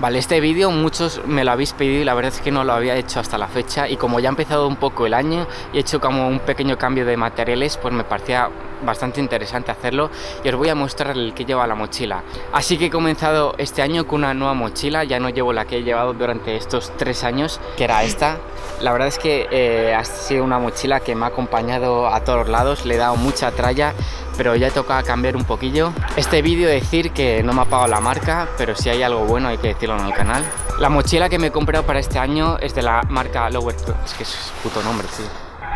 Vale, este vídeo muchos me lo habéis pedido y la verdad es que no lo había hecho hasta la fecha, y como ya ha empezado un poco el año y he hecho como un pequeño cambio de materiales, pues me parecía bastante interesante hacerlo y os voy a mostrar el que lleva la mochila. Así que he comenzado este año con una nueva mochila, ya no llevo la que he llevado durante estos 3 años, que era esta. La verdad es que ha sido una mochila que me ha acompañado a todos lados, le he dado mucha tralla, pero ya toca cambiar un poquillo. Este vídeo decir que no me ha pagado la marca, pero si hay algo bueno hay que decirlo en el canal. La mochila que me he comprado para este año es de la marca Lower Pro. Es que es puto nombre, tío.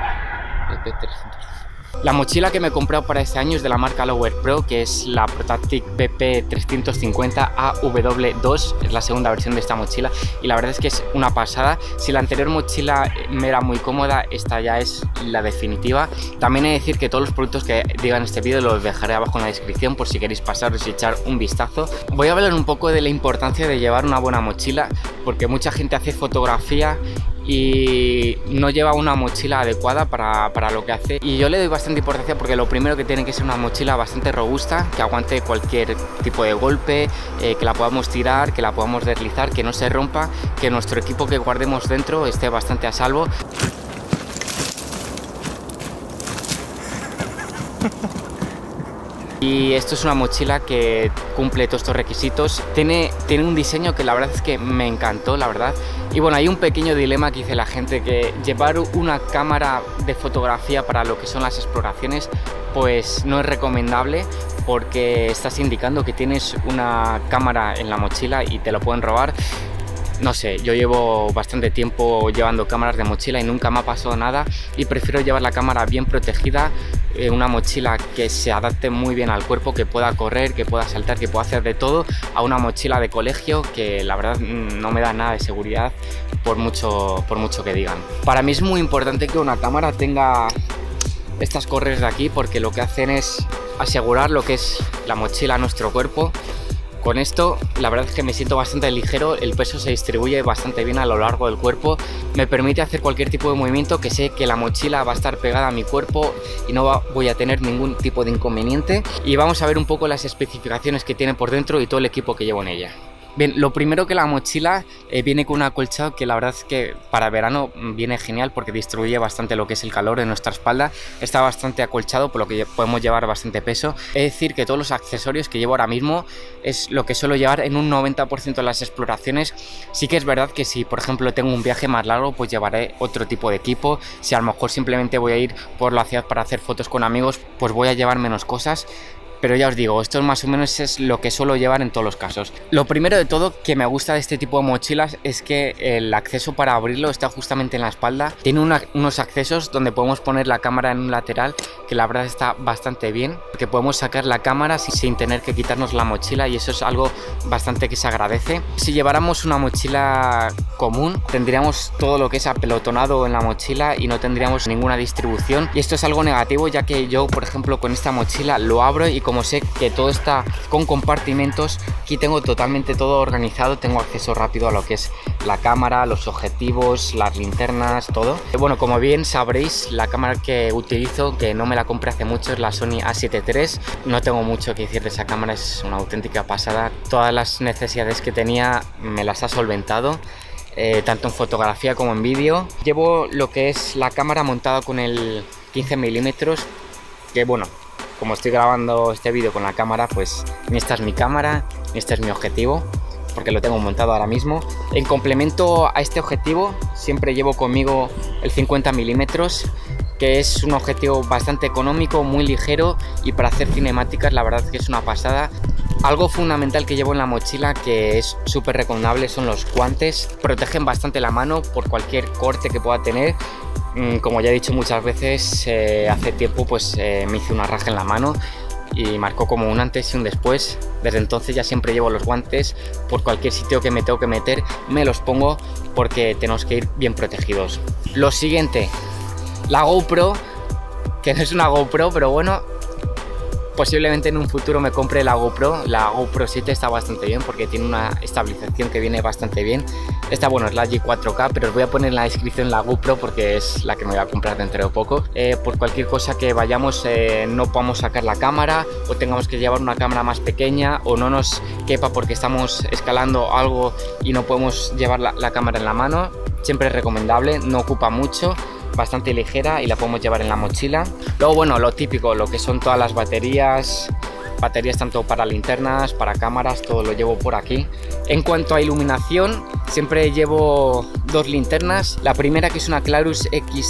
La mochila que me he comprado para este año es de la marca Lower Pro, que es la Protactic PP350 AW2, es la segunda versión de esta mochila y la verdad es que es una pasada. Si la anterior mochila me era muy cómoda, esta ya es la definitiva. También he de decir que todos los productos que diga en este vídeo los dejaré abajo en la descripción por si queréis pasaros y echar un vistazo. Voy a hablar un poco de la importancia de llevar una buena mochila, porque mucha gente hace fotografía y no lleva una mochila adecuada para lo que hace, y yo le doy bastante importancia porque lo primero que tiene que ser una mochila bastante robusta, que aguante cualquier tipo de golpe, que la podamos tirar, que la podamos deslizar, que no se rompa, que nuestro equipo que guardemos dentro esté bastante a salvo. Y esto es una mochila que cumple todos estos requisitos. Tiene un diseño que la verdad es que me encantó, la verdad. Y bueno, hay un pequeño dilema que dice la gente, que llevar una cámara de fotografía para lo que son las exploraciones pues no es recomendable, porque estás indicando que tienes una cámara en la mochila y te lo pueden robar. No sé, yo llevo bastante tiempo llevando cámaras de mochila y nunca me ha pasado nada, y prefiero llevar la cámara bien protegida, una mochila que se adapte muy bien al cuerpo, que pueda correr, que pueda saltar, que pueda hacer de todo, a una mochila de colegio que la verdad no me da nada de seguridad por mucho que digan. Para mí es muy importante que una cámara tenga estas correas de aquí, porque lo que hacen es asegurar lo que es la mochila a nuestro cuerpo. Con esto la verdad es que me siento bastante ligero, el peso se distribuye bastante bien a lo largo del cuerpo, me permite hacer cualquier tipo de movimiento, que sé que la mochila va a estar pegada a mi cuerpo y no voy a tener ningún tipo de inconveniente. Y vamos a ver un poco las especificaciones que tiene por dentro y todo el equipo que llevo en ella. Bien, lo primero, que la mochila viene con un acolchado que la verdad es que para verano viene genial, porque distribuye bastante lo que es el calor en nuestra espalda. Está bastante acolchado, por lo que podemos llevar bastante peso. Es decir, que todos los accesorios que llevo ahora mismo es lo que suelo llevar en un 90% de las exploraciones. Sí que es verdad que si por ejemplo tengo un viaje más largo, pues llevaré otro tipo de equipo. Si a lo mejor simplemente voy a ir por la ciudad para hacer fotos con amigos, pues voy a llevar menos cosas. Pero ya os digo, esto más o menos es lo que suelo llevar en todos los casos. Lo primero de todo que me gusta de este tipo de mochilas es que el acceso para abrirlo está justamente en la espalda. Tiene unos accesos donde podemos poner la cámara en un lateral, que la verdad está bastante bien, porque podemos sacar la cámara sin tener que quitarnos la mochila, y eso es algo bastante que se agradece. Si lleváramos una mochila común, tendríamos todo lo que es apelotonado en la mochila y no tendríamos ninguna distribución, y esto es algo negativo, ya que yo por ejemplo con esta mochila lo abro y como sé que todo está con compartimentos, aquí tengo totalmente todo organizado, tengo acceso rápido a lo que es la cámara, los objetivos, las linternas, todo. Bueno, como bien sabréis, la cámara que utilizo, que no me la compré hace mucho, es la Sony A7 III. No tengo mucho que decir de esa cámara, es una auténtica pasada. Todas las necesidades que tenía me las ha solventado, tanto en fotografía como en vídeo. Llevo lo que es la cámara montada con el 15 milímetros, que bueno, como estoy grabando este vídeo con la cámara, pues ni esta es mi cámara, ni este es mi objetivo, porque lo tengo montado ahora mismo. En complemento a este objetivo, siempre llevo conmigo el 50 milímetros, que es un objetivo bastante económico, muy ligero, y para hacer cinemáticas la verdad que es una pasada. Algo fundamental que llevo en la mochila, que es súper recomendable, son los guantes. Protegen bastante la mano por cualquier corte que pueda tener. Como ya he dicho muchas veces, hace tiempo pues me hice una raja en la mano y marcó como un antes y un después. Desde entonces ya siempre llevo los guantes, por cualquier sitio que me tengo que meter me los pongo, porque tenemos que ir bien protegidos. Lo siguiente, la GoPro, que no es una GoPro, pero bueno, Posiblemente en un futuro me compre la GoPro. La GoPro 7 está bastante bien porque tiene una estabilización que viene bastante bien. Esta, bueno, es la G4K, pero os voy a poner en la descripción la GoPro porque es la que me voy a comprar dentro de poco. Por cualquier cosa que vayamos, no podamos sacar la cámara o tengamos que llevar una cámara más pequeña o no nos quepa porque estamos escalando algo y no podemos llevar la cámara en la mano. Siempre es recomendable, no ocupa mucho, bastante ligera y la podemos llevar en la mochila. Luego, bueno, lo típico, lo que son todas las baterías tanto para linternas, para cámaras, todo lo llevo por aquí. En cuanto a iluminación, siempre llevo dos linternas. La primera, que es una Clarus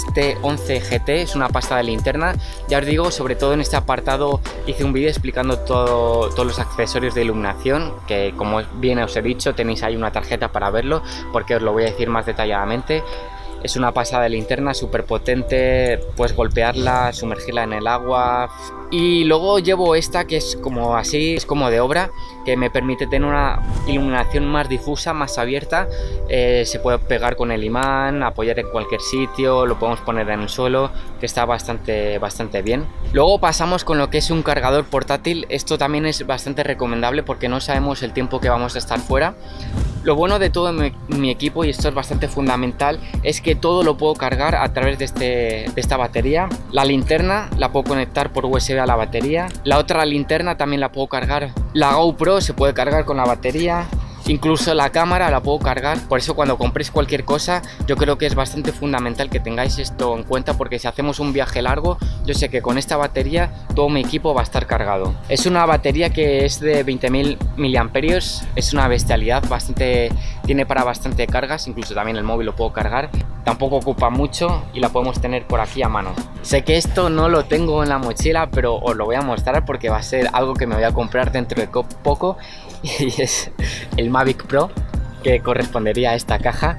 XT11 GT, es una pasta de linterna. Ya os digo, sobre todo en este apartado hice un vídeo explicando todos los accesorios de iluminación, que como bien os he dicho, tenéis ahí una tarjeta para verlo, porque os lo voy a decir más detalladamente. Es una pasada de linterna, súper potente, puedes golpearla, sumergirla en el agua. Y luego llevo esta que es como así, es como de obra, que me permite tener una iluminación más difusa, más abierta. Se puede pegar con el imán, apoyar en cualquier sitio, lo podemos poner en el suelo, que está bastante bien. Luego pasamos con lo que es un cargador portátil. Esto también es bastante recomendable porque no sabemos el tiempo que vamos a estar fuera. Lo bueno de todo mi equipo, y esto es bastante fundamental, es que todo lo puedo cargar a través de esta batería. La linterna la puedo conectar por USB a la batería. La otra linterna también la puedo cargar. La GoPro se puede cargar con la batería. Incluso la cámara la puedo cargar. Por eso cuando compréis cualquier cosa, yo creo que es bastante fundamental que tengáis esto en cuenta, porque si hacemos un viaje largo, yo sé que con esta batería todo mi equipo va a estar cargado. Es una batería que es de 20.000 mAh, es una bestialidad, tiene para bastante cargas, incluso también el móvil lo puedo cargar. Tampoco ocupa mucho y la podemos tener por aquí a mano. Sé que esto no lo tengo en la mochila, pero os lo voy a mostrar porque va a ser algo que me voy a comprar dentro de poco, y es el Mavic Pro, que correspondería a esta caja,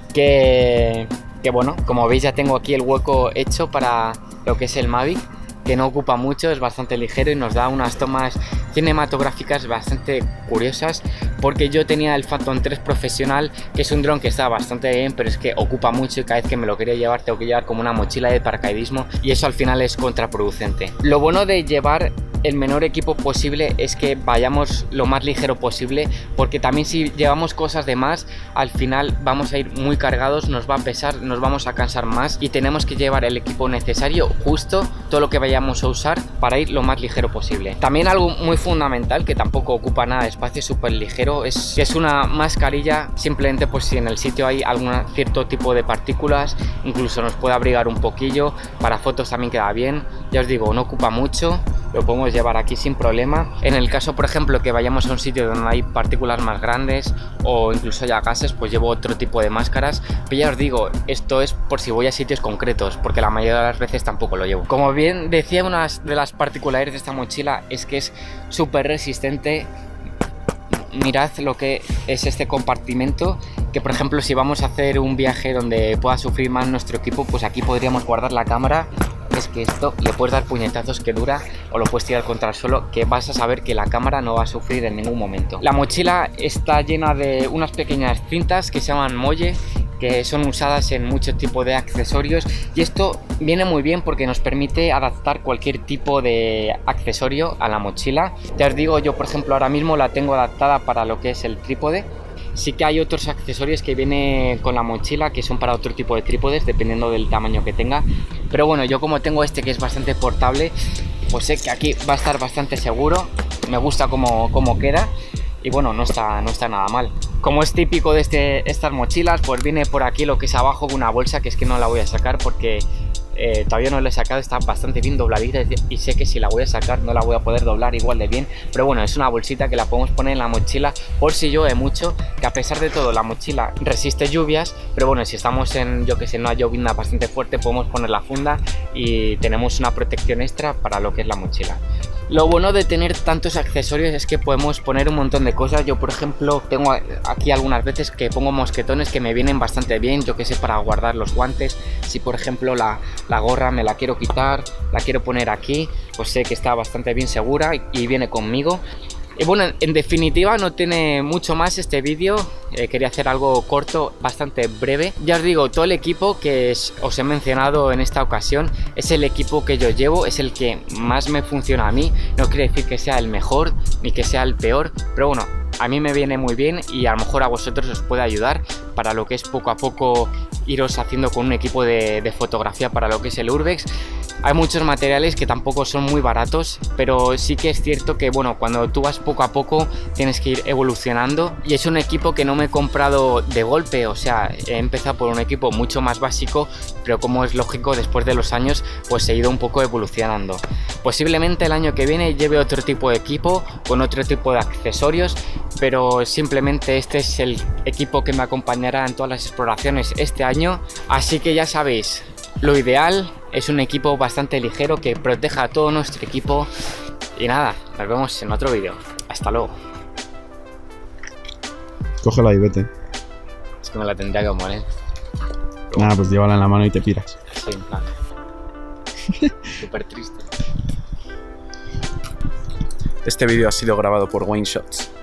que bueno, como veis ya tengo aquí el hueco hecho para lo que es el Mavic, que no ocupa mucho, es bastante ligero y nos da unas tomas cinematográficas bastante curiosas, porque yo tenía el Phantom 3 profesional, que es un dron que está bastante bien, pero es que ocupa mucho y cada vez que me lo quería llevar tengo que llevar como una mochila de paracaidismo y eso al final es contraproducente. Lo bueno de llevar el menor equipo posible es que vayamos lo más ligero posible, porque también si llevamos cosas de más, al final vamos a ir muy cargados, nos va a pesar, nos vamos a cansar más y tenemos que llevar el equipo necesario, justo todo lo que vayamos a usar, para ir lo más ligero posible. También algo muy fundamental, que tampoco ocupa nada de espacio, súper ligero, es una mascarilla, simplemente pues si en el sitio hay algún cierto tipo de partículas, incluso nos puede abrigar un poquillo. Para fotos también queda bien, ya os digo, no ocupa mucho, lo podemos llevar aquí sin problema. En el caso, por ejemplo, que vayamos a un sitio donde hay partículas más grandes o incluso ya gases, pues llevo otro tipo de máscaras, pero ya os digo, esto es por si voy a sitios concretos, porque la mayoría de las veces tampoco lo llevo. Como bien decía, una de las particularidades de esta mochila es que es súper resistente. Mirad lo que es este compartimento, que por ejemplo si vamos a hacer un viaje donde pueda sufrir más nuestro equipo, pues aquí podríamos guardar la cámara. Es que esto le puedes dar puñetazos que dura, o lo puedes tirar contra el suelo, que vas a saber que la cámara no va a sufrir en ningún momento. La mochila está llena de unas pequeñas cintas que se llaman molle, que son usadas en muchos tipos de accesorios, y esto viene muy bien porque nos permite adaptar cualquier tipo de accesorio a la mochila. Ya os digo, yo por ejemplo ahora mismo la tengo adaptada para lo que es el trípode. Sí que hay otros accesorios que vienen con la mochila que son para otro tipo de trípodes, dependiendo del tamaño que tenga. Pero bueno, yo como tengo este que es bastante portable, pues sé que aquí va a estar bastante seguro. Me gusta cómo queda y bueno, no está nada mal. Como es típico de estas mochilas, pues viene por aquí lo que es abajo una bolsa, que es que no la voy a sacar porque todavía no la he sacado, está bastante bien dobladita y sé que si la voy a sacar no la voy a poder doblar igual de bien, pero bueno, es una bolsita que la podemos poner en la mochila por si llueve mucho, que a pesar de todo la mochila resiste lluvias, pero bueno, si estamos en, yo que sé, una llovizna bastante fuerte, podemos poner la funda y tenemos una protección extra para lo que es la mochila. Lo bueno de tener tantos accesorios es que podemos poner un montón de cosas. Yo por ejemplo tengo aquí algunas veces que pongo mosquetones que me vienen bastante bien, yo que sé, para guardar los guantes. Si por ejemplo la gorra me la quiero quitar, la quiero poner aquí, pues sé que está bastante bien segura y viene conmigo. Y bueno, en definitiva no tiene mucho más este vídeo, quería hacer algo corto, bastante breve. Ya os digo, todo el equipo que os he mencionado en esta ocasión es el equipo que yo llevo, es el que más me funciona a mí. No quiere decir que sea el mejor ni que sea el peor, pero bueno, a mí me viene muy bien y a lo mejor a vosotros os puede ayudar para lo que es poco a poco iros haciendo con un equipo de fotografía para lo que es el Urbex. Hay muchos materiales que tampoco son muy baratos, pero sí que es cierto que bueno, cuando tú vas poco a poco tienes que ir evolucionando, y es un equipo que no me he comprado de golpe, o sea, he empezado por un equipo mucho más básico, pero como es lógico, después de los años pues he ido un poco evolucionando. Posiblemente el año que viene lleve otro tipo de equipo, con otro tipo de accesorios, pero simplemente este es el equipo que me acompañará en todas las exploraciones este año, así que ya sabéis, lo ideal es un equipo bastante ligero que proteja a todo nuestro equipo. Y nada, nos vemos en otro vídeo. Hasta luego. Cógela y vete. Es que me la tendría que poner. Nada, pues llévala en la mano y te piras. Sí, en plan. Súper triste. Este vídeo ha sido grabado por Wayne Shots.